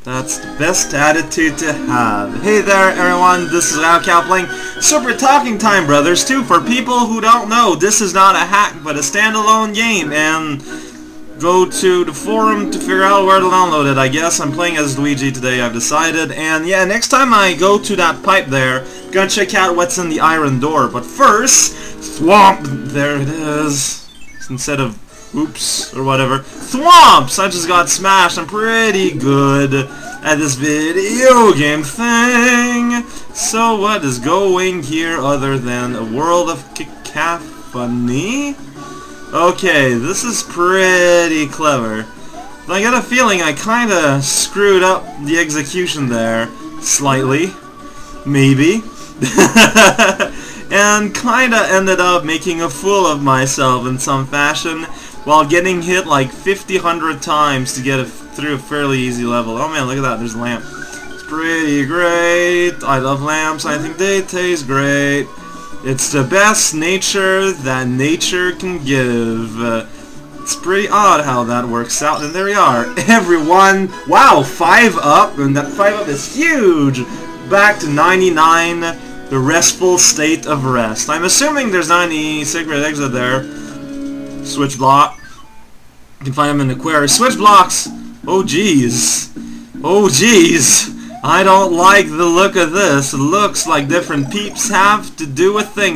That's the best attitude to have. Hey there everyone, this is lakitu playing Super Talking Time Brothers 2. For people who don't know, this is not a hack but a standalone game, and go to the forum to figure out where to download it. I guess I'm playing as Luigi today, I've decided, and yeah, next time I go to that pipe there, I'm gonna check out what's in the iron door, but first, thwomp, there it is, instead of oops, or whatever. Thwomps! I just got smashed. I'm pretty good at this video game thing. So what is going here other than a world of cacophony? Okay, this is pretty clever. But I get a feeling I kinda screwed up the execution there. Slightly. Maybe. And kinda ended up making a fool of myself in some fashion, while getting hit like 100 times to get through a fairly easy level. Oh man, look at that, there's a lamp. It's pretty great. I love lamps, I think they taste great. It's the best nature that nature can give. It's pretty odd how that works out, and there we are. Everyone, wow, 5 up, and that 5 up is huge! Back to 99, the restful state of rest. I'm assuming there's not any secret exit there. Switch block. You can find them in the query. Switch blocks! Oh jeez. Oh jeez. I don't like the look of this. It looks like different peeps have to do a thing.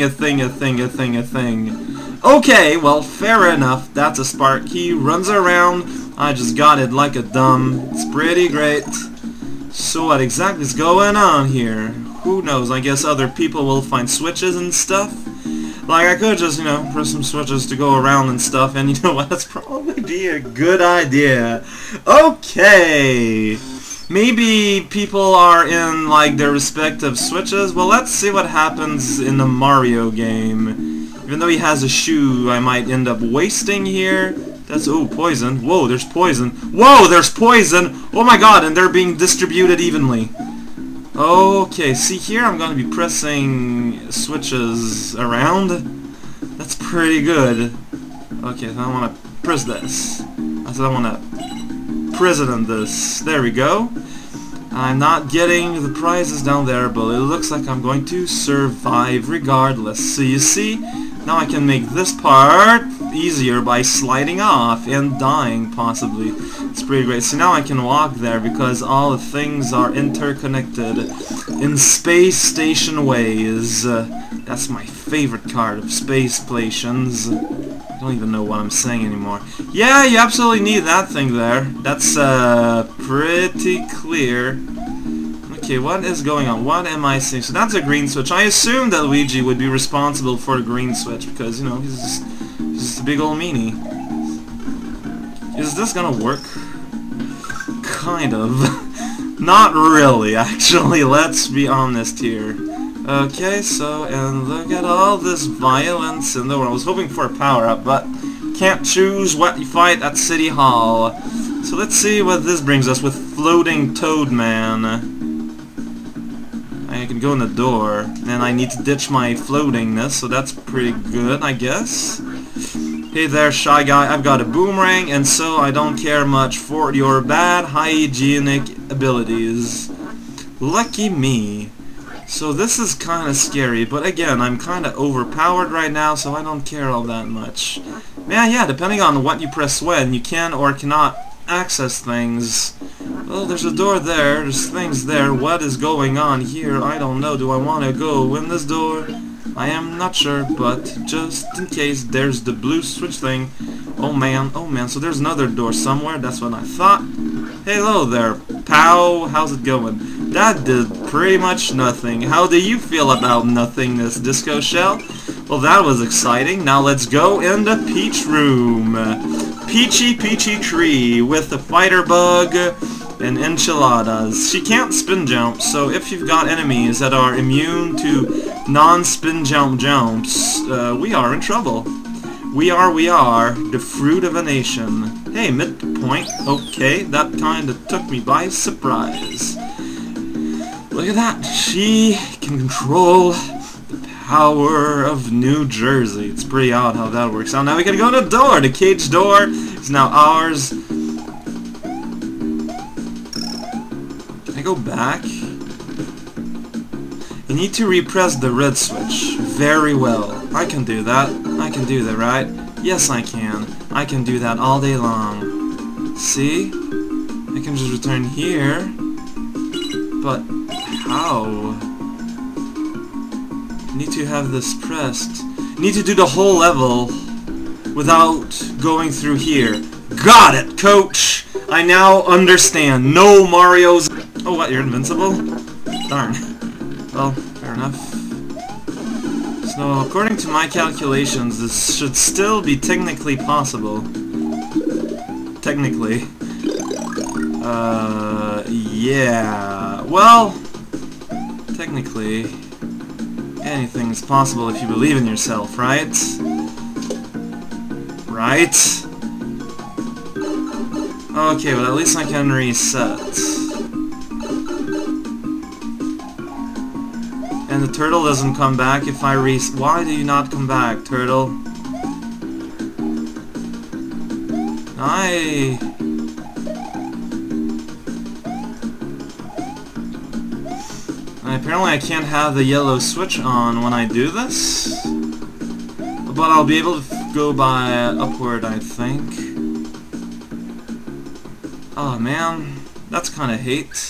Okay, well, fair enough. That's a spark key. Runs around. I just got it like a dumb. It's pretty great. So what exactly is going on here? Who knows? I guess other people will find switches and stuff. Like, I could just, you know, press some switches to go around and stuff, and you know what, that's probably be a good idea. Okay! Maybe people are in, like, their respective switches. Well, let's see what happens in the Mario game. Even though he has a shoe, I might end up wasting here. That's, oh, poison. Whoa, there's poison. Whoa, there's poison! Oh my god, and they're being distributed evenly. Okay, see here I'm going to be pressing switches around. That's pretty good. Okay, so I want to press this. I said I want to president this. There we go. I'm not getting the prizes down there, but it looks like I'm going to survive regardless. So you see, now I can make this part easier by sliding off and dying, possibly. It's pretty great. So now I can walk there because all the things are interconnected in space station ways. That's my favorite part of space stations. I don't even know what I'm saying anymore. Yeah, you absolutely need that thing there. That's pretty clear. Okay, what is going on? What am I seeing? So that's a green switch. I assume that Luigi would be responsible for the green switch because, you know, he's just a big old meanie. Is this gonna work? Kind of. Not really, actually. Let's be honest here. Okay, so, and look at all this violence in the world. I was hoping for a power-up, but can't choose what you fight at City Hall. So let's see what this brings us with Floating Toad Man. I can go in the door, and I need to ditch my floatingness, so that's pretty good, I guess. Hey there, shy guy, I've got a boomerang, and so I don't care much for your bad hygienic abilities. Lucky me. So this is kind of scary, but again, I'm kind of overpowered right now, so I don't care all that much. Man, yeah, depending on what you press when, you can or cannot access things. Well, there's a door there, there's things there. What is going on here? I don't know. Do I want to go in this door? I am not sure, but just in case, there's the blue switch thing. Oh man, so there's another door somewhere, that's what I thought. Hello there, pal, how's it going? That did pretty much nothing. How do you feel about nothingness, Disco Shell? Well, that was exciting. Now let's go in the Peach Room. Peachy tree with the fighter bug and enchiladas. She can't spin jump, so if you've got enemies that are immune to non-spin jump jumps, we are in trouble. We are the fruit of a nation. Hey, midpoint. Okay, that kinda took me by surprise. Look at that. She can control the power of New Jersey. It's pretty odd how that works out. Now we can go to the door. The cage door is now ours. I go back? You need to repress the red switch. Very well. I can do that. I can do that, right? Yes, I can. I can do that all day long. See? I can just return here. But how? I need to have this pressed. I need to do the whole level without going through here. Got it, coach! I now understand. No Mario's... Oh, what? You're invincible? Darn. Well, fair enough. So, according to my calculations, this should still be technically possible. Technically. Yeah. Well, technically, anything's possible if you believe in yourself, right? Right? Okay, well, at least I can reset. And the turtle doesn't come back if I Why do you not come back, turtle? Apparently I can't have the yellow switch on when I do this. But I'll be able to go by upward, I think. Oh man, that's kind of hate.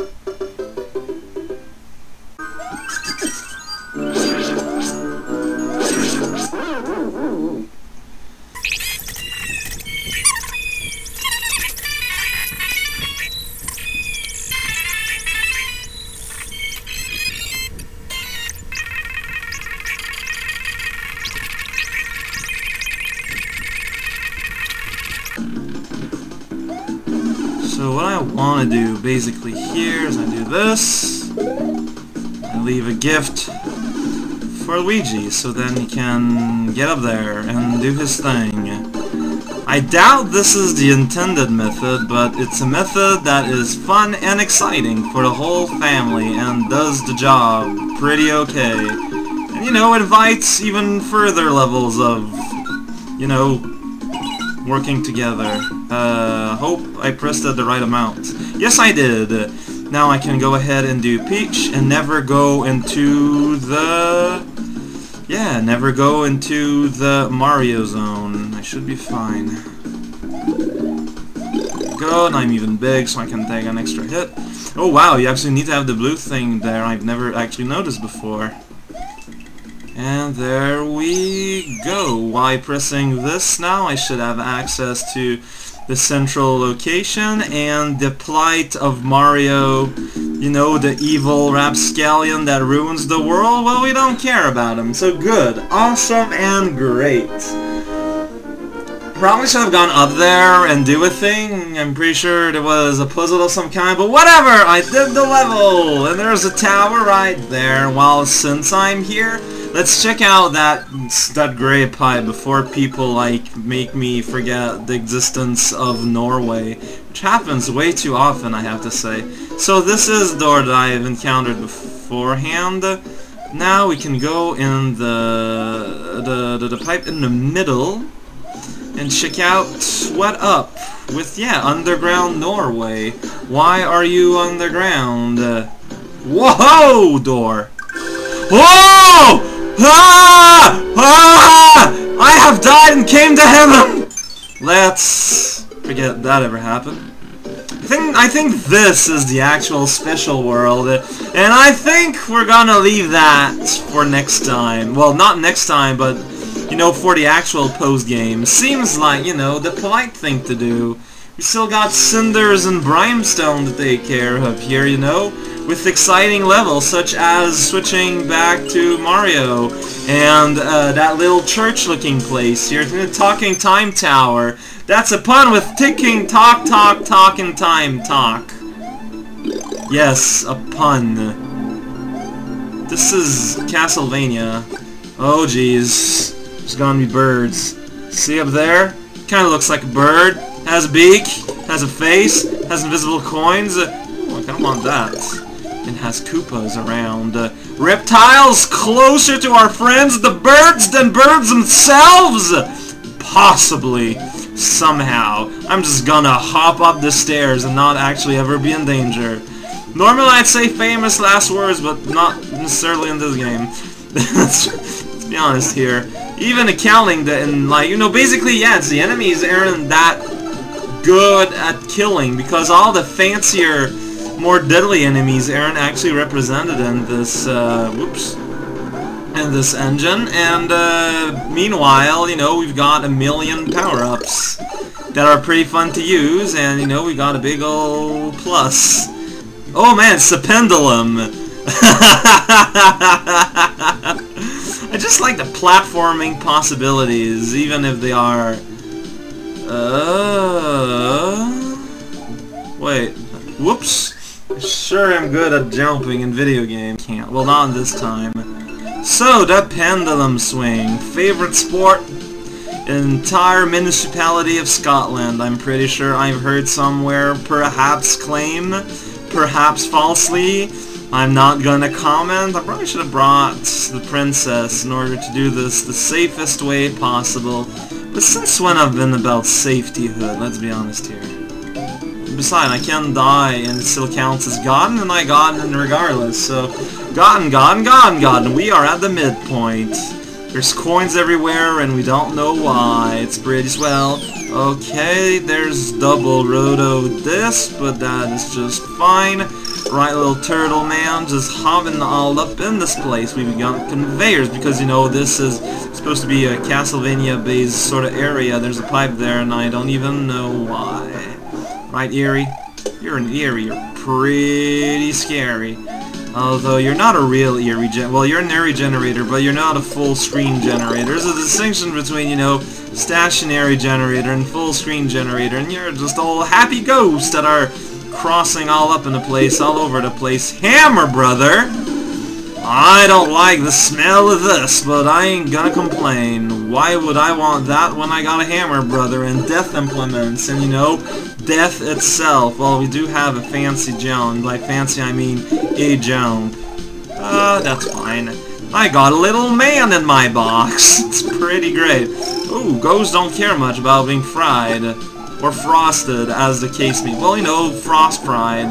So what I want to do basically here is I do this, I leave a gift for Luigi so then he can get up there and do his thing. I doubt this is the intended method, but it's a method that is fun and exciting for the whole family and does the job pretty okay. And you know, invites even further levels of, you know, working together. Hope I pressed it the right amount. Yes, I did. Now I can go ahead and do Peach and never go into the... Yeah, never go into the Mario zone. I should be fine. Good, I'm even big so I can take an extra hit. Oh wow, you actually need to have the blue thing there. I've never actually noticed before. And there we go. While pressing this now, I should have access to the central location and the plight of Mario, you know, the evil rapscallion that ruins the world. Well, we don't care about him, so good. Awesome and great. Probably should have gone up there and do a thing. I'm pretty sure there was a puzzle of some kind, but whatever! I did the level! And there's a tower right there. Well, since I'm here, let's check out that gray pipe before people like make me forget the existence of Norway, which happens way too often, I have to say. So this is the door that I have encountered beforehand. Now we can go in the pipe in the middle and check out what up with, yeah, underground Norway. Why are you underground? Whoa! Door. Whoa! Ah! Ah! I have died and came to heaven! Let's forget that ever happened. I think this is the actual special world, and I think we're gonna leave that for next time. Well, not next time, but, you know, for the actual post-game. Seems like, you know, the polite thing to do. We still got cinders and brimstone to take care of here, you know, with exciting levels such as switching back to Mario and that little church-looking place here, the Talking Time Tower. That's a pun with ticking, talk, and time, talk. Yes, a pun. This is Castlevania. Oh, jeez. There's gonna be birds. See up there? Kinda looks like a bird. Has a beak. Has a face. Has invisible coins. Ooh, I kinda want that. It has Koopas around. Reptiles closer to our friends, the birds, than birds themselves! Possibly. Somehow. I'm just gonna hop up the stairs and not actually ever be in danger. Normally I'd say famous last words, but not necessarily in this game. Let's be honest here. Even accounting that, and like, you know, basically, yeah, it's the enemies aren't that good at killing, because all the fancier, more deadly enemies aren't actually represented in this, in this engine, and meanwhile, you know, we've got a million power-ups that are pretty fun to use, and, you know, we got a big ol' plus. Oh man, it's a pendulum! I just like the platforming possibilities, even if they are... Wait. Whoops. I sure am good at jumping in video games. Can't. Well, not this time. So, the pendulum swing. Favorite sport? Entire municipality of Scotland. I'm pretty sure I've heard somewhere, perhaps claim, perhaps falsely. I'm not gonna comment. I probably should have brought the princess in order to do this the safest way possible. But since when I've been about safetyhood, let's be honest here. Besides, I can die and it still counts as gotten, and I gotten regardless. So, gotten. We are at the midpoint. There's coins everywhere and we don't know why. It's pretty swell. Okay, there's double roto this, but that is just fine. Right, little turtle man, just hopping all up in this place. We've got conveyors because, you know, this is supposed to be a Castlevania-based sort of area. There's a pipe there, and I don't even know why. Right, Eerie? You're an Eerie. You're pretty scary. Although you're not a real Eerie well, you're an Eerie generator, but you're not a full-screen generator. There's a distinction between, you know, stationary generator and full-screen generator, and you're just all happy ghosts that are crossing all up in the place, all over the place. Hammer, brother! I don't like the smell of this, but I ain't gonna complain. Why would I want that when I got a hammer, brother, and death implements, and, you know, death itself? Well, we do have a fancy jump. By fancy, I mean a jump. That's fine. I got a little man in my box. It's pretty great. Ooh, ghosts don't care much about being fried. Or frosted, as the case may be. Well, you know, frost fried.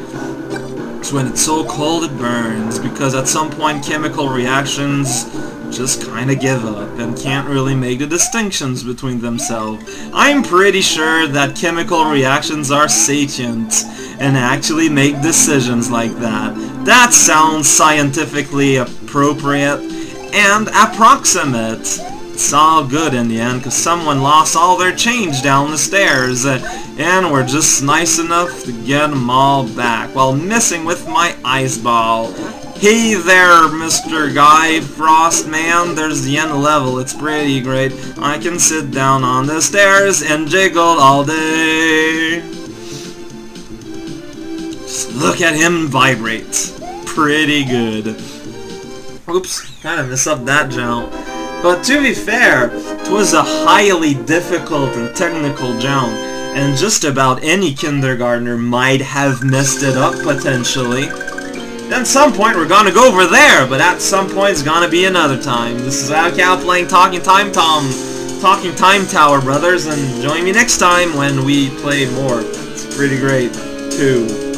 It's when it's so cold it burns, because at some point chemical reactions just kinda give up and can't really make the distinctions between themselves. I'm pretty sure that chemical reactions are sentient and actually make decisions like that. That sounds scientifically appropriate and approximate. It's all good in the end, because someone lost all their change down the stairs, and we're just nice enough to get them all back, while messing with my ice ball. Hey there, Mr. Guy Frost Man, there's the end level, it's pretty great. I can sit down on the stairs and jiggle all day. Just look at him vibrate. Pretty good. Oops, kinda messed up that jump. But to be fair, it was a highly difficult and technical jump, and just about any kindergartner might have messed it up potentially. At some point we're gonna go over there, but at some point it's gonna be another time. This is raocow playing Talking Time Tower, brothers, and join me next time when we play more. It's pretty great, too.